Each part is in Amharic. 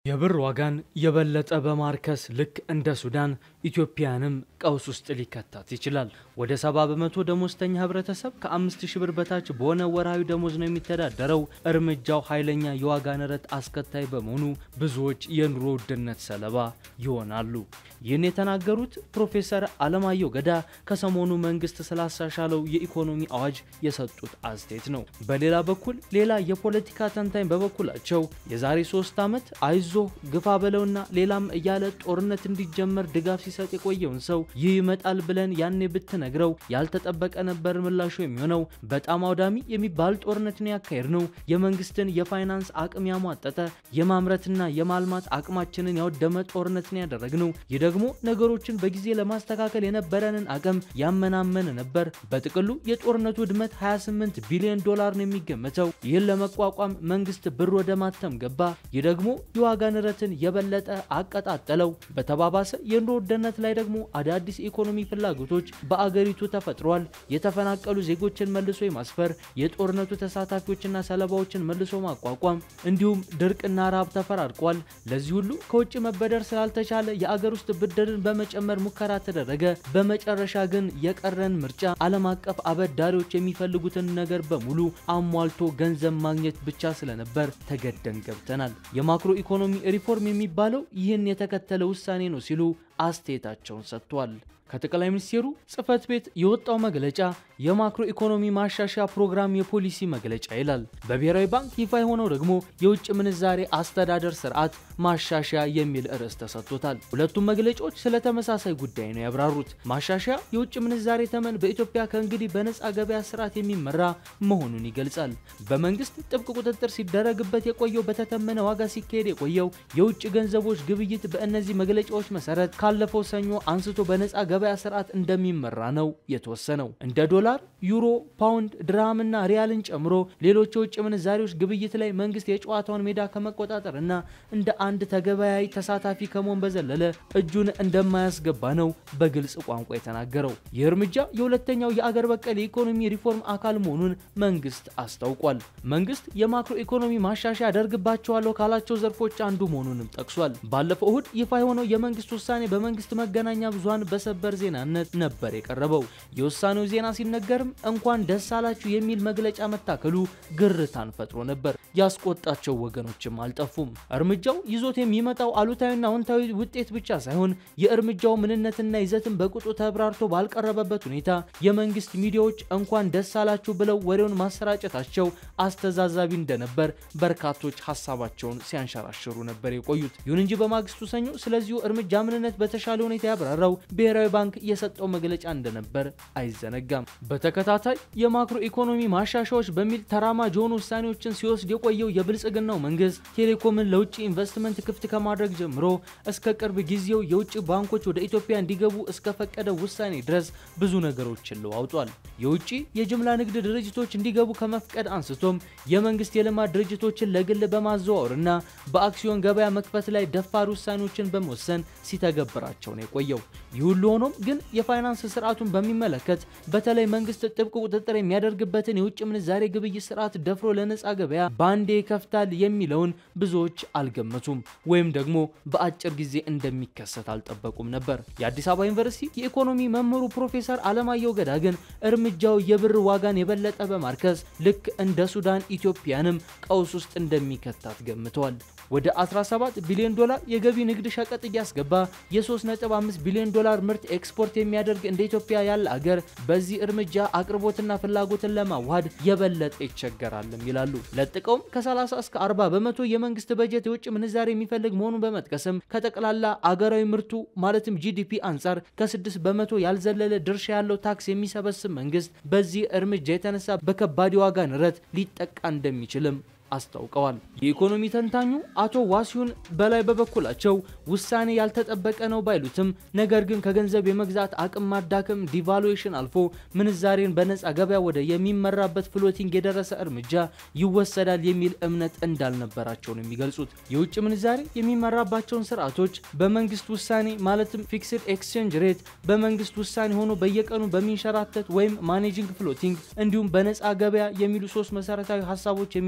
የብር ዋጋን የበለጠ በማርከስ ልክ እንደ ሱዳን ኢትዮጵያንም ቀውስ ውስጥ ሊከታት ይችላል። ወደ 70% ደሞዝተኛ ህብረተሰብ ከ5000 ብር በታች በሆነ ወርሃዊ ደሞዝ ነው የሚተዳደረው። እርምጃው ኃይለኛ የዋጋ ንረት አስከታይ በመሆኑ ብዙዎች የኑሮ ውድነት ሰለባ ይሆናሉ። ይህን የተናገሩት ፕሮፌሰር አለማየሁ ገዳ ከሰሞኑ መንግስት ስላሻሻለው የኢኮኖሚ አዋጅ የሰጡት አስተያየት ነው። በሌላ በኩል ሌላ የፖለቲካ ተንታኝ በበኩላቸው የዛሬ 3 ዓመት አይዞ ግፋ በለውና ሌላም እያለ ጦርነት እንዲጀመር ድጋፍ ሲሰጥ የቆየውን ሰው ይህ ይመጣል ብለን ያኔ ብትነግረው ያልተጠበቀ ነበር ምላሹ የሚሆነው። በጣም አውዳሚ የሚባል ጦርነት ነው ያካሄድነው። የመንግስትን የፋይናንስ አቅም ያሟጠጠ የማምረትና የማልማት አቅማችንን ያወደመ ጦርነት ነው ያደረግነው። ይህ ደግሞ ነገሮችን በጊዜ ለማስተካከል የነበረንን አቅም ያመናመነ ነበር። በጥቅሉ የጦርነቱ ውድመት 28 ቢሊዮን ዶላር ነው የሚገመተው። ይህን ለመቋቋም መንግስት ብር ወደ ማተም ገባ። ይህ ደግሞ የዋጋ ንረትን የበለጠ አቀጣጠለው። በተባባሰ የኑሮ ውድነት ላይ ደግሞ አዳዲስ ኢኮኖሚ ፍላጎቶች በአገሪቱ ተፈጥሯል። የተፈናቀሉ ዜጎችን መልሶ የማስፈር፣ የጦርነቱ ተሳታፊዎችና ሰለባዎችን መልሶ ማቋቋም እንዲሁም ድርቅና ረሃብ ተፈራርቋል። ለዚህ ሁሉ ከውጭ መበደር ስላልተቻለ የአገር ውስጥ ብድርን በመጨመር ሙከራ ተደረገ። በመጨረሻ ግን የቀረን ምርጫ ዓለም አቀፍ አበዳሪዎች የሚፈልጉትን ነገር በሙሉ አሟልቶ ገንዘብ ማግኘት ብቻ ስለነበር ተገደን ገብተናል። የማክሮ ኢኮኖሚ ሪፎርም የሚባለው ይህን የተከተለ ውሳኔ ነው ሲሉ አስተያየታቸውን ሰጥቷል። ከጠቅላይ ሚኒስትሩ ጽህፈት ቤት የወጣው መግለጫ የማክሮ ኢኮኖሚ ማሻሻያ ፕሮግራም የፖሊሲ መግለጫ ይላል። በብሔራዊ ባንክ ይፋ የሆነው ደግሞ የውጭ ምንዛሬ አስተዳደር ስርዓት ማሻሻያ የሚል ርዕስ ተሰጥቶታል። ሁለቱም መግለጫዎች ስለተመሳሳይ ጉዳይ ነው ያብራሩት። ማሻሻያ የውጭ ምንዛሬ ተመን በኢትዮጵያ ከእንግዲህ በነፃ ገበያ ስርዓት የሚመራ መሆኑን ይገልጻል። በመንግስት ጥብቅ ቁጥጥር ሲደረግበት የቆየው በተተመነ ዋጋ ሲካሄድ የቆየው የውጭ ገንዘቦች ግብይት በእነዚህ መግለጫዎች መሰረት ካለፈው ሰኞ አንስቶ በነፃ ገበያ ስርዓት እንደሚመራ ነው የተወሰነው። እንደ ዶላር፣ ዩሮ፣ ፓውንድ፣ ድርሃምና ሪያልን ጨምሮ ሌሎች የውጭ ምንዛሬዎች ግብይት ላይ መንግስት የጨዋታውን ሜዳ ከመቆጣጠርና እንደ አንድ ተገበያይ ተሳታፊ ከመሆን በዘለለ እጁን እንደማያስገባ ነው በግልጽ ቋንቋ የተናገረው። ይህ እርምጃ የሁለተኛው የአገር በቀል የኢኮኖሚ ሪፎርም አካል መሆኑን መንግስት አስታውቋል። መንግስት የማክሮ ኢኮኖሚ ማሻሻያ ያደርግባቸዋለሁ ካላቸው ዘርፎች አንዱ መሆኑንም ጠቅሷል። ባለፈው እሁድ ይፋ የሆነው የመንግስት ውሳኔ በመንግስት መገናኛ ብዙሃን በሰበር ዜናነት ነበር የቀረበው። የውሳኔው ዜና ሲነገርም እንኳን ደስ አላችሁ የሚል መግለጫ መታከሉ ግርታን ፈጥሮ ነበር። ያስቆጣቸው ወገኖችም አልጠፉም። እርምጃው ይዞት የሚመጣው አሉታዊና አዎንታዊ ውጤት ብቻ ሳይሆን የእርምጃው ምንነትና ይዘትን በቁጡ ተብራርቶ ባልቀረበበት ሁኔታ የመንግስት ሚዲያዎች እንኳን ደስ አላችሁ ብለው ወሬውን ማሰራጨታቸው አስተዛዛቢ እንደነበር በርካቶች ሐሳባቸውን ሲያንሸራሽሩ ነበር የቆዩት። ይሁን እንጂ በማግስቱ ሰኞ ስለዚሁ እርምጃ ምንነት በተሻለ ሁኔታ ያብራራው ብሔራዊ ባንክ የሰጠው መግለጫ እንደነበር አይዘነጋም። በተከታታይ የማክሮ ኢኮኖሚ ማሻሻያዎች በሚል ተራማጅ የሆኑ ውሳኔዎችን ሲወስድ የቆየው የብልጽግናው መንግስት ቴሌኮምን ለውጭ ኢንቨስትመንት ክፍት ከማድረግ ጀምሮ እስከ ቅርብ ጊዜው የውጭ ባንኮች ወደ ኢትዮጵያ እንዲገቡ እስከፈቀደ ውሳኔ ድረስ ብዙ ነገሮችን ለዋውጧል። የውጭ የጅምላ ንግድ ድርጅቶች እንዲገቡ ከመፍቀድ አንስቶም የመንግስት የልማት ድርጅቶችን ለግል በማዘዋወርና በአክሲዮን ገበያ መክፈት ላይ ደፋር ውሳኔዎችን በመወሰን ሲተገብራቸው ነው የቆየው። ይህ ሁሉ ሆኖም ግን የፋይናንስ ስርዓቱን በሚመለከት በተለይ መንግስት ጥብቅ ቁጥጥር የሚያደርግበትን የውጭ ምንዛሬ ግብይት ስርዓት ደፍሮ ለነፃ ገበያ ባንዴ ይከፍታል የሚለውን ብዙዎች አልገመቱም፣ ወይም ደግሞ በአጭር ጊዜ እንደሚከሰት አልጠበቁም ነበር። የአዲስ አበባ ዩኒቨርሲቲ የኢኮኖሚ መምህሩ ፕሮፌሰር አለማየሁ ገዳ ግን እርምጃው የብር ዋጋን የበለጠ በማርከስ ልክ እንደ ሱዳን ኢትዮጵያንም ቀውስ ውስጥ እንደሚከታት ገምተዋል። ወደ 17 ቢሊዮን ዶላር የገቢ ንግድ ሸቀጥ እያስገባ የ3.5 ቢሊዮን ዶላር ምርት ኤክስፖርት የሚያደርግ እንደ ኢትዮጵያ ያለ አገር በዚህ እርምጃ አቅርቦትና ፍላጎትን ለማዋሃድ የበለጠ ይቸገራልም ይላሉ። ለጥቀውም ከ30 እስከ 40% የመንግስት በጀት የውጭ ምንዛሬ የሚፈልግ መሆኑን በመጥቀስም ከጠቅላላ አገራዊ ምርቱ ማለትም ጂዲፒ አንጻር ከ6% ያልዘለለ ድርሻ ያለው ታክስ የሚሰበስብ መንግስት በዚህ እርምጃ የተነሳ በከባድ ዋጋ ንረት ሊጠቃ እንደሚችልም አስታውቀዋል። የኢኮኖሚ ተንታኙ አቶ ዋሲሁን በላይ በበኩላቸው ውሳኔ ያልተጠበቀ ነው ባይሉትም ነገር ግን ከገንዘብ የመግዛት አቅም ማዳከም ዲቫሉዌሽን አልፎ ምንዛሬን በነፃ ገበያ ወደ የሚመራበት ፍሎቲንግ የደረሰ እርምጃ ይወሰዳል የሚል እምነት እንዳልነበራቸው ነው የሚገልጹት። የውጭ ምንዛሬ የሚመራባቸውን ስርዓቶች በመንግስት ውሳኔ ማለትም ፊክስድ ኤክስቼንጅ ሬት በመንግስት ውሳኔ ሆኖ በየቀኑ በሚንሸራተት ወይም ማኔጂንግ ፍሎቲንግ እንዲሁም በነፃ ገበያ የሚሉ ሶስት መሰረታዊ ሐሳቦች የሚያስቀምጡ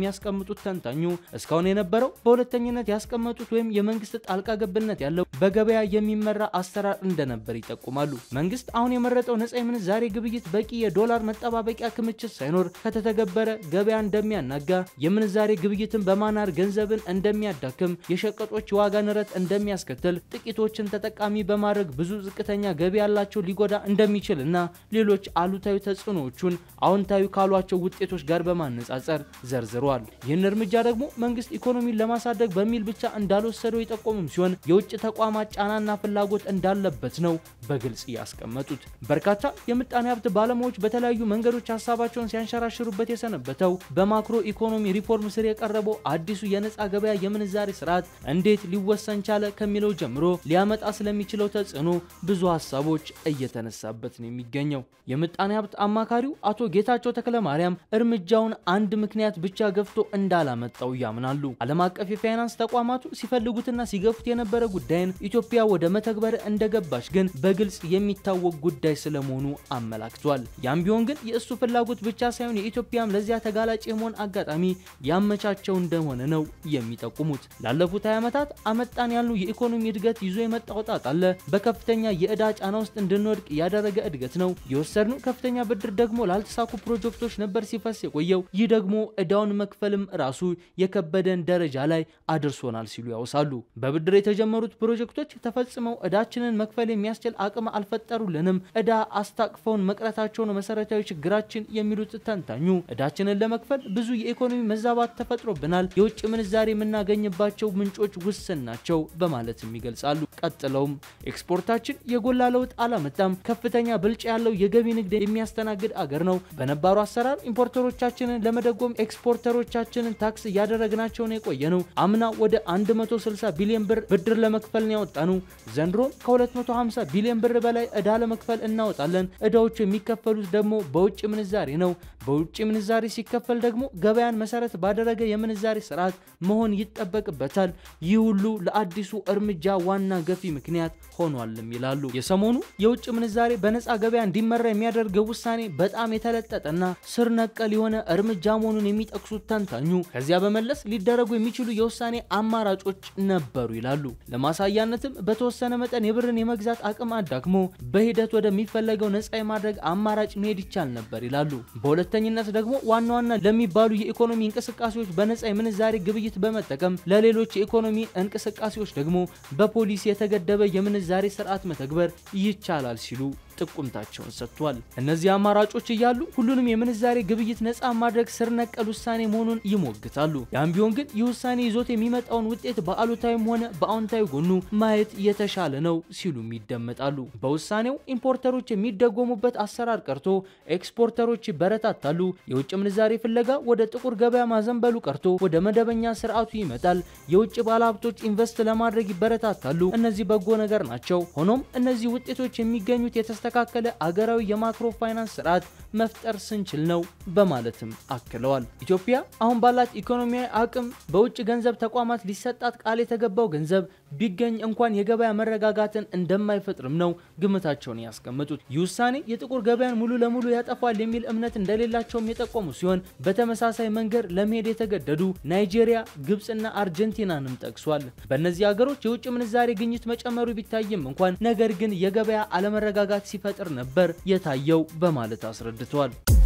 ያስቀመጡት ተንታኙ እስካሁን የነበረው በሁለተኝነት ያስቀመጡት ወይም የመንግስት ጣልቃ ገብነት ያለው በገበያ የሚመራ አሰራር እንደነበር ይጠቁማሉ። መንግስት አሁን የመረጠው ነፃ የምንዛሬ ግብይት በቂ የዶላር መጠባበቂያ ክምችት ሳይኖር ከተተገበረ ገበያ እንደሚያናጋ፣ የምንዛሬ ግብይትን በማናር ገንዘብን እንደሚያዳክም፣ የሸቀጦች ዋጋ ንረት እንደሚያስከትል፣ ጥቂቶችን ተጠቃሚ በማድረግ ብዙ ዝቅተኛ ገቢ ያላቸው ሊጎዳ እንደሚችልና ሌሎች አሉታዊ ተጽዕኖዎቹን አዎንታዊ ካሏቸው ውጤቶች ጋር በማነጻጸር ዘርዝሯል። ይህን እርምጃ ደግሞ መንግስት ኢኮኖሚን ለማሳደግ በሚል ብቻ እንዳልወሰደው የጠቆሙም ሲሆን የውጭ ተቋማት ጫናና ፍላጎት እንዳለበት ነው በግልጽ ያስቀመጡት። በርካታ የምጣኔ ሀብት ባለሙያዎች በተለያዩ መንገዶች ሀሳባቸውን ሲያንሸራሽሩበት የሰነበተው በማክሮ ኢኮኖሚ ሪፎርም ስር የቀረበው አዲሱ የነፃ ገበያ የምንዛሬ ስርዓት እንዴት ሊወሰን ቻለ ከሚለው ጀምሮ ሊያመጣ ስለሚችለው ተጽዕኖ ብዙ ሀሳቦች እየተነሳበት ነው የሚገኘው። የምጣኔ ሀብት አማካሪው አቶ ጌታቸው ተክለማርያም እርምጃውን አንድ ምክንያት ብቻ ገፍቶ እንዳላመጣው ያምናሉ። ዓለም አቀፍ የፋይናንስ ተቋማቱ ሲፈልጉትና ሲገፉት የነበረ ጉዳይን ኢትዮጵያ ወደ መተግበር እንደገባች ግን በግልጽ የሚታወቅ ጉዳይ ስለመሆኑ አመላክቷል። ያም ቢሆን ግን የእሱ ፍላጎት ብቻ ሳይሆን የኢትዮጵያም ለዚያ ተጋላጭ የመሆን አጋጣሚ ያመቻቸው እንደሆነ ነው የሚጠቁሙት። ላለፉት 20 ዓመታት አመጣን ያሉ የኢኮኖሚ እድገት ይዞ የመጣው ጣጣ አለ። በከፍተኛ የዕዳ ጫና ውስጥ እንድንወድቅ ያደረገ እድገት ነው። የወሰድነው ከፍተኛ ብድር ደግሞ ላልተሳኩ ፕሮጀክቶች ነበር ሲፈስ የቆየው። ይህ ደግሞ ዕዳውን መክፈልም ራሱ የከበደን ደረጃ ላይ አድርሶናል ሲሉ ያወሳሉ። በብድር የተጀመሩት ፕሮጀክቶች ተፈጽመው ዕዳችንን መክፈል የሚያስችል አቅም አልፈጠሩልንም። ዕዳ አስታቅፈውን መቅረታቸው ነው መሰረታዊ ችግራችን የሚሉት ተንታኙ ዕዳችንን ለመክፈል ብዙ የኢኮኖሚ መዛባት ተፈጥሮብናል፣ የውጭ ምንዛሬ የምናገኝባቸው ምንጮች ውስን ናቸው በማለትም ይገልጻሉ። ቀጥለውም ኤክስፖርታችን የጎላ ለውጥ አላመጣም፣ ከፍተኛ ብልጫ ያለው የገቢ ንግድ የሚያስተናግድ አገር ነው። በነባሩ አሰራር ኢምፖርተሮቻችንን ለመደጎም ኤክስፖርተሮቻችንን ታክስ እያደረግናቸው ነው የቆየነው። አምና ወደ 160 ቢሊዮን ብር ብድር ለመክፈል ነው ያወጣነው። ዘንድሮ ከ250 ቢሊዮን ብር በላይ ዕዳ ለመክፈል እናወጣለን። ዕዳዎቹ የሚከፈሉት ደግሞ በውጭ ምንዛሬ ነው። በውጭ ምንዛሬ ሲከፈል ደግሞ ገበያን መሰረት ባደረገ የምንዛሬ ስርዓት መሆን ይጠበቅበታል። ይህ ሁሉ ለአዲሱ እርምጃ ዋና ገፊ ምክንያት ሆኗልም ይላሉ። የሰሞኑ የውጭ ምንዛሬ በነፃ ገበያ እንዲመራ የሚያደርገው ውሳኔ በጣም የተለጠጠና ስር ነቀል የሆነ እርምጃ መሆኑን የሚጠቅሱት ተንታኙ ከዚያ በመለስ ሊደረጉ የሚችሉ የውሳኔ አማራጮች ነበሩ ይላሉ። ለማሳያነትም በተወሰነ መጠን የብርን የመግዛት አቅም አዳክሞ በሂደት ወደሚፈለገው ነፃ የማድረግ አማራጭ መሄድ ይቻል ነበር ይላሉ። በሁለተኝነት ደግሞ ዋና ዋና ለሚባሉ የኢኮኖሚ እንቅስቃሴዎች በነፃ የምንዛሬ ግብይት በመጠቀም ለሌሎች የኢኮኖሚ እንቅስቃሴዎች ደግሞ በፖሊሲ የተገደበ የምንዛሬ ስርዓት መተግበር ይቻላል ሲሉ ጥቁምታቸውን ሰጥቷል። እነዚህ አማራጮች እያሉ ሁሉንም የምንዛሬ ግብይት ነፃ ማድረግ ስር ነቀል ውሳኔ መሆኑን ይሞግታሉ። ያም ቢሆን ግን ይህ ውሳኔ ይዞት የሚመጣውን ውጤት በአሉታዊም ሆነ በአዎንታዊ ጎኑ ማየት የተሻለ ነው ሲሉም ይደመጣሉ። በውሳኔው ኢምፖርተሮች የሚደጎሙበት አሰራር ቀርቶ ኤክስፖርተሮች ይበረታታሉ። የውጭ ምንዛሬ ፍለጋ ወደ ጥቁር ገበያ ማዘንበሉ ቀርቶ ወደ መደበኛ ስርዓቱ ይመጣል። የውጭ ባለሀብቶች ኢንቨስት ለማድረግ ይበረታታሉ። እነዚህ በጎ ነገር ናቸው። ሆኖም እነዚህ ውጤቶች የሚገኙት የተስተካከለ አገራዊ የማክሮ ፋይናንስ ስርዓት መፍጠር ስንችል ነው በማለትም አክለዋል። ኢትዮጵያ አሁን ባላት ኢኮኖሚያዊ አቅም በውጭ ገንዘብ ተቋማት ሊሰጣት ቃል የተገባው ገንዘብ ቢገኝ እንኳን የገበያ መረጋጋትን እንደማይፈጥርም ነው ግምታቸውን ያስቀመጡት። ይህ ውሳኔ የጥቁር ገበያን ሙሉ ለሙሉ ያጠፋል የሚል እምነት እንደሌላቸውም የጠቆሙ ሲሆን በተመሳሳይ መንገድ ለመሄድ የተገደዱ ናይጄሪያ፣ ግብጽና አርጀንቲናንም ጠቅሷል። በእነዚህ ሀገሮች የውጭ ምንዛሬ ግኝት መጨመሩ ቢታይም እንኳን ነገር ግን የገበያ አለመረጋጋት ሲፈጥር ነበር የታየው በማለት አስረድቷል።